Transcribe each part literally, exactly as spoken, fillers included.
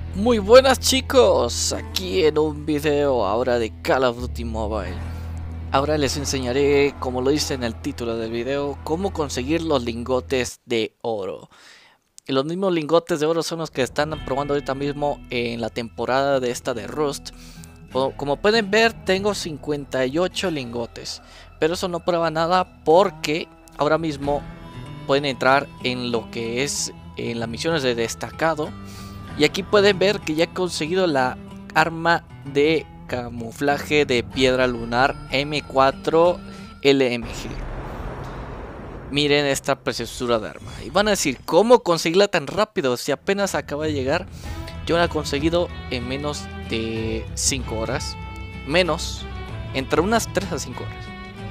Muy buenas chicos, aquí en un video ahora de Call of Duty Mobile. Ahora les enseñaré, como lo dice en el título del video, cómo conseguir los lingotes de oro. Y los mismos lingotes de oro son los que están probando ahorita mismo en la temporada de esta de Rust. Como pueden ver, tengo cincuenta y ocho lingotes, pero eso no prueba nada porque ahora mismo pueden entrar en lo que es en las misiones de destacado. Y aquí pueden ver que ya he conseguido la arma de camuflaje de piedra lunar M cuatro L M G. Miren esta preciosura de arma. Y van a decir, ¿cómo conseguirla tan rápido? Si apenas acaba de llegar. Yo la he conseguido en menos de cinco horas. Menos, entre unas tres a cinco horas.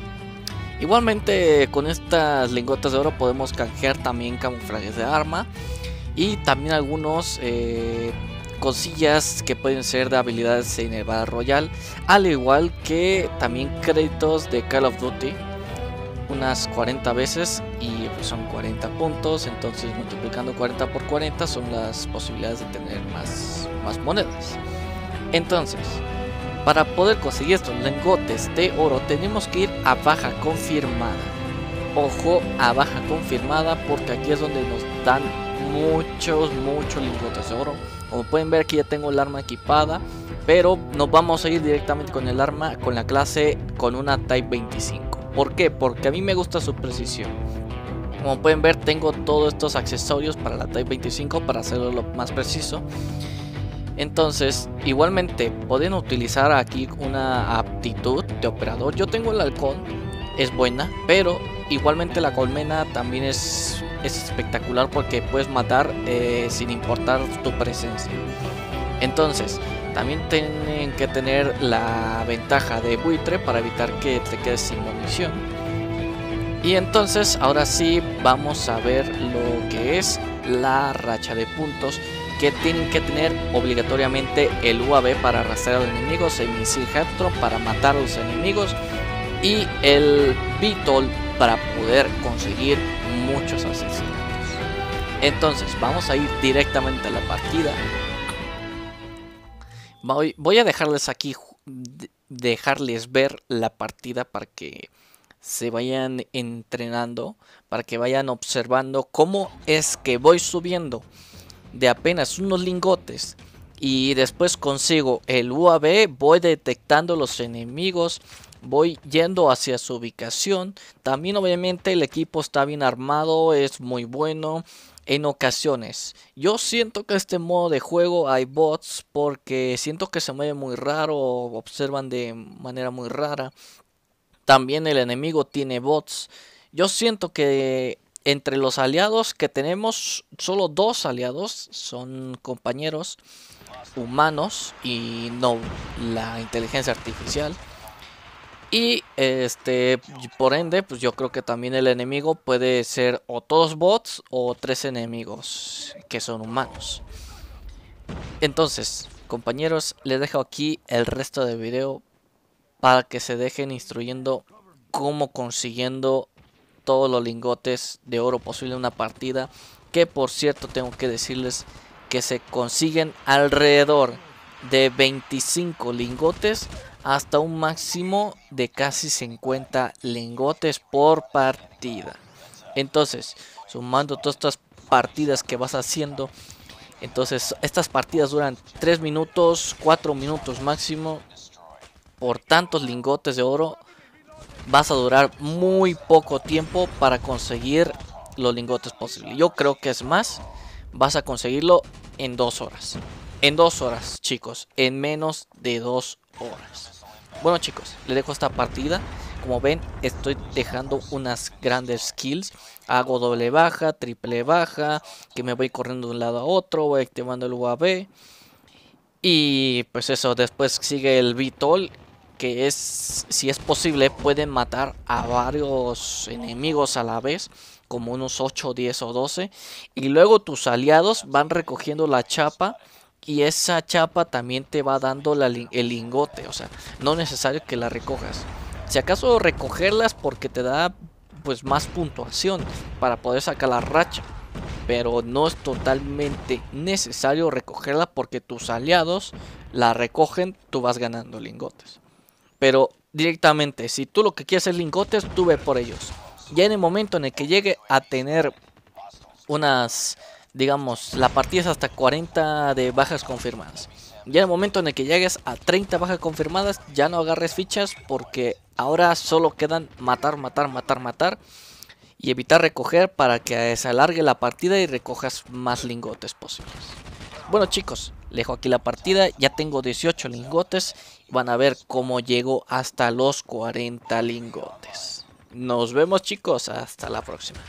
Igualmente con estas lingotes de oro podemos canjear también camuflajes de arma. Y también algunos eh, cosillas que pueden ser de habilidades en el Battle Royale. Al igual que también créditos de Call of Duty. Unas cuarenta veces y pues son cuarenta puntos. Entonces multiplicando cuarenta por cuarenta son las posibilidades de tener más, más monedas. Entonces, para poder conseguir estos lingotes de oro tenemos que ir a baja confirmada. Ojo, a baja confirmada, porque aquí es donde nos dan muchos, muchos lingotes de oro. Como pueden ver, aquí ya tengo el arma equipada, pero nos vamos a ir directamente con el arma, con la clase, con una Type veinticinco. ¿Por qué? Porque a mí me gusta su precisión. Como pueden ver, tengo todos estos accesorios para la Type veinticinco para hacerlo lo más preciso. Entonces, igualmente pueden utilizar aquí una aptitud de operador. Yo tengo el halcón, es buena, pero igualmente la colmena también es, es espectacular porque puedes matar eh, sin importar tu presencia. Entonces, también tienen que tener la ventaja de buitre para evitar que te quedes sin munición. Y entonces, ahora sí, vamos a ver lo que es la racha de puntos, que tienen que tener obligatoriamente el U A V para arrastrar a los enemigos, el misil Heptron para matar a los enemigos y el V T O L para poder conseguir muchos asesinatos. Entonces vamos a ir directamente a la partida. Voy, voy a dejarles aquí, dejarles ver la partida para que se vayan entrenando, para que vayan observando cómo es que voy subiendo de apenas unos lingotes y después consigo el U A V, voy detectando los enemigos, voy yendo hacia su ubicación. También obviamente el equipo está bien armado, es muy bueno. En ocasiones yo siento que este modo de juego hay bots porque siento que se mueve muy raro, observan de manera muy rara. También el enemigo tiene bots. Yo siento que entre los aliados que tenemos, solo dos aliados son compañeros humanos y no la inteligencia artificial. Y este, por ende, pues yo creo que también el enemigo puede ser o todos bots o tres enemigos que son humanos. Entonces, compañeros, les dejo aquí el resto del video para que se dejen instruyendo cómo consiguiendo todos los lingotes de oro posible en una partida. Que por cierto, tengo que decirles que se consiguen alrededor de veinticinco lingotes hasta un máximo de casi cincuenta lingotes por partida. Entonces, sumando todas estas partidas que vas haciendo, entonces estas partidas duran tres minutos, cuatro minutos máximo. Por tantos lingotes de oro vas a durar muy poco tiempo para conseguir los lingotes posibles. Yo creo que es más, vas a conseguirlo en dos horas. En dos horas, chicos, en menos de dos horas. Bueno, chicos, les dejo esta partida. Como ven, estoy dejando unas grandes kills. Hago doble baja, triple baja, que me voy corriendo de un lado a otro, voy activando el U A V. Y pues eso, después sigue el V T O L, que es, si es posible, pueden matar a varios enemigos a la vez, como unos ocho, diez o doce. Y luego tus aliados van recogiendo la chapa. Y esa chapa también te va dando la, el lingote. O sea, no es necesario que la recojas. Si acaso recogerlas porque te da pues más puntuación para poder sacar la racha. pero no es totalmente necesario recogerla porque tus aliados la recogen, tú vas ganando lingotes. Pero directamente, si tú lo que quieres es lingotes, tú ve por ellos. Ya en el momento en el que llegue a tener unas, digamos, la partida es hasta cuarenta de bajas confirmadas. Ya en el momento en el que llegues a treinta bajas confirmadas, ya no agarres fichas porque ahora solo quedan matar, matar, matar, matar. Y evitar recoger para que se alargue la partida y recojas más lingotes posibles. Bueno chicos, dejo aquí la partida, ya tengo dieciocho lingotes. Van a ver cómo llego hasta los cuarenta lingotes. Nos vemos chicos, hasta la próxima.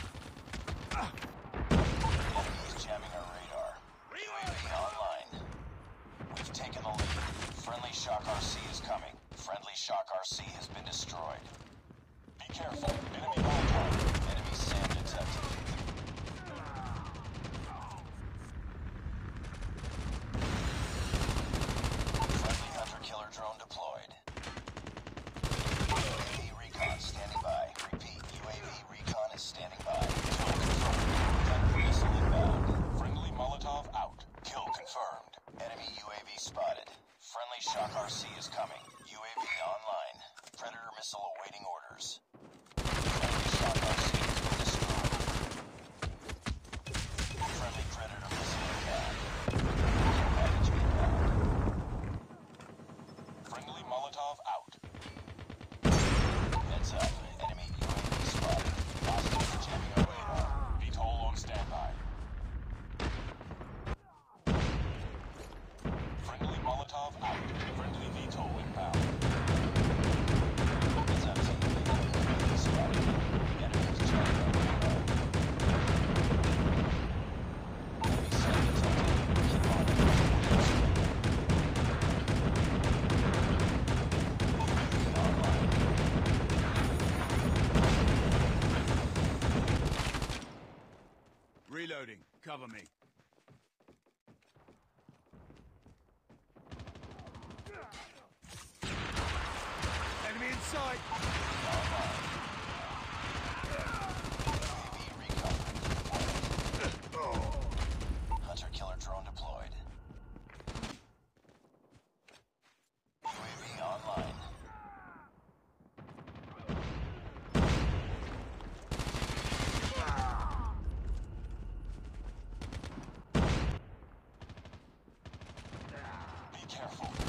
Drone deployed. U A V recon standing by. Repeat, U A V recon is standing by. Kill confirmed. Predator missile inbound. Friendly Molotov out. Kill confirmed. Enemy U A V spotted. Friendly Shock R C is coming. U A V online. Predator missile awaiting orders. Friendly Shock R C has been destroyed. Friendly Predator missile inbound. Package inbound. Friendly Molotov out. Heads up. Enemy U A V spotted. Hostiles jamming our radar. V TOL on standby. Friendly Molotov out. Friendly V TOL inbound. Heads up, team. Enemy U A V spotted. Enemies jamming our radar. Enemy site detected. Keep on it. Reloading. Cover me. Enemy in sight. Hunter killer drone deployed. U A V online. Be careful.